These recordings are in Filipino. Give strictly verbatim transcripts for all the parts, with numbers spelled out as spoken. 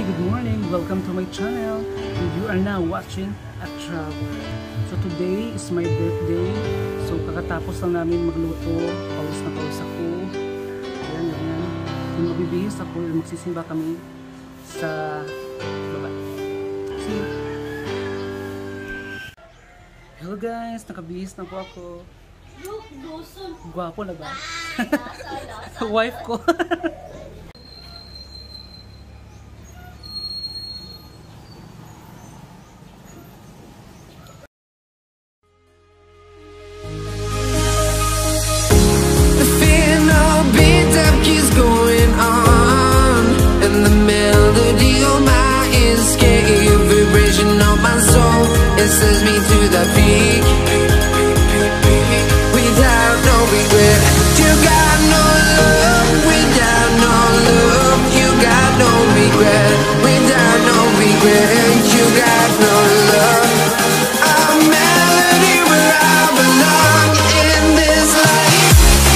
good morning, welcome to my channel, and you are now watching a travel. So today is my birthday, so kakatapos lang namin magluto, pawis na pawis ako, ayan, ayan, yung magbibihis ako, magsisimba kami sa baba. See you! Hello guys, nakabihis na po ako. Gwapo na ba? Wife ko. It sends me to the peak without no regret. You got no love without no love. You got no regret without no regret. You got no love. A melody where I belong in this life.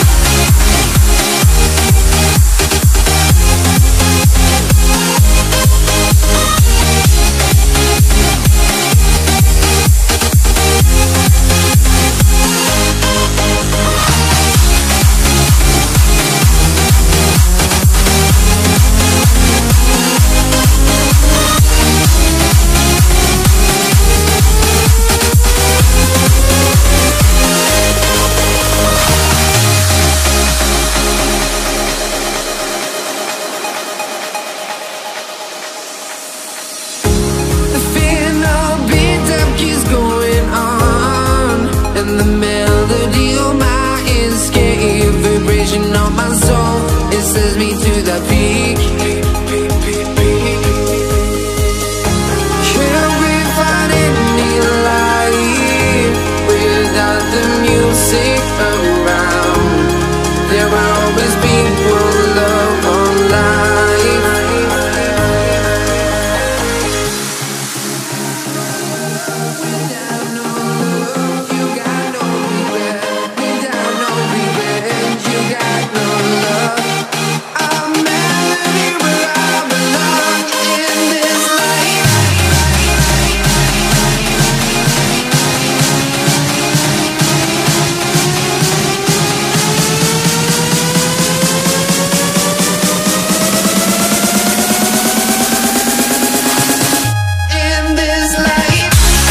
The melody of my escape, vibration of my soul, it sends me to the peak. Can't we find any life without the music around? There will always be one love, one life. Without no love, you got no regret. Without no regret, you got no love. A melody where I belong in this life. In this life.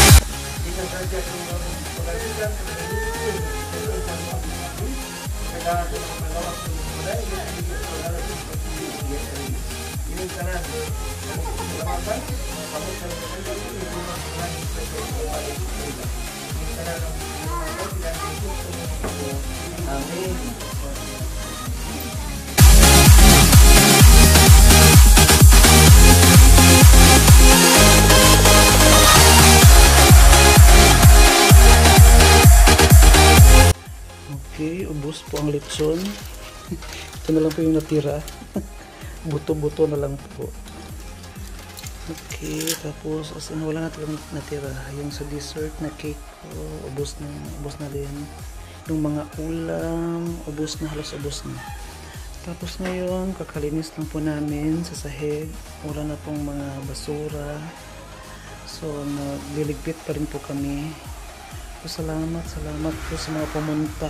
Okay, ubos po ang lechon. Ito na lang po yung natira. Buto-buto na lang po. Okay, tapos as in, wala na talagang natira. Yung sa dessert na cake po, ubos na, ubos na din. Yung mga ulam, ubos na, halos ubos na. Tapos ngayon, kakalinis lang po namin sa sahig. Wala na pong mga basura. So, nagliligpit pa rin po kami. So, salamat, salamat po sa mga pumunta.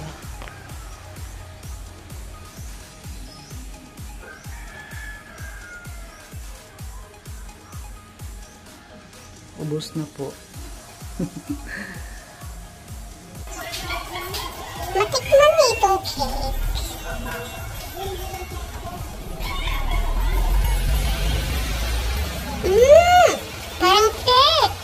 Ubos na po. Matikman mo itong cake. Mmm! Parang cake!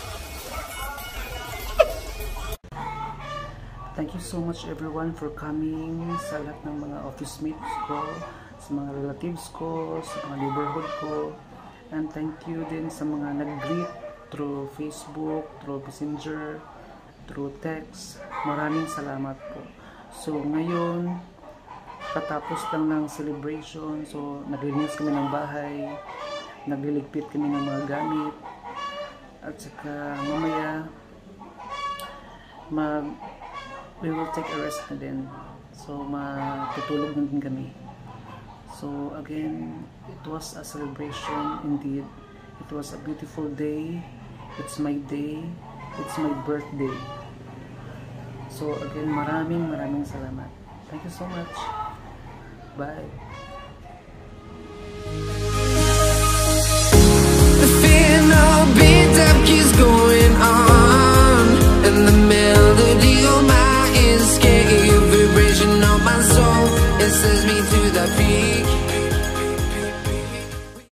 Thank you so much everyone for coming, sa lahat ng mga office mates ko, sa mga relatives ko, sa mga neighborhood ko. And thank you din sa mga nag-greet through Facebook, through Messenger, through text. Maraming salamat po. So ngayon, katapos lang ng celebration, so naglinis kami ng bahay, nagliligpit kami ng mga gamit, at saka mamaya mag we will take a rest na din. So matutulog na din kami. So again, it was a celebration indeed. It was a beautiful day. It's my day. It's my birthday. So again, maraming maraming salamat. Thank you so much. Bye.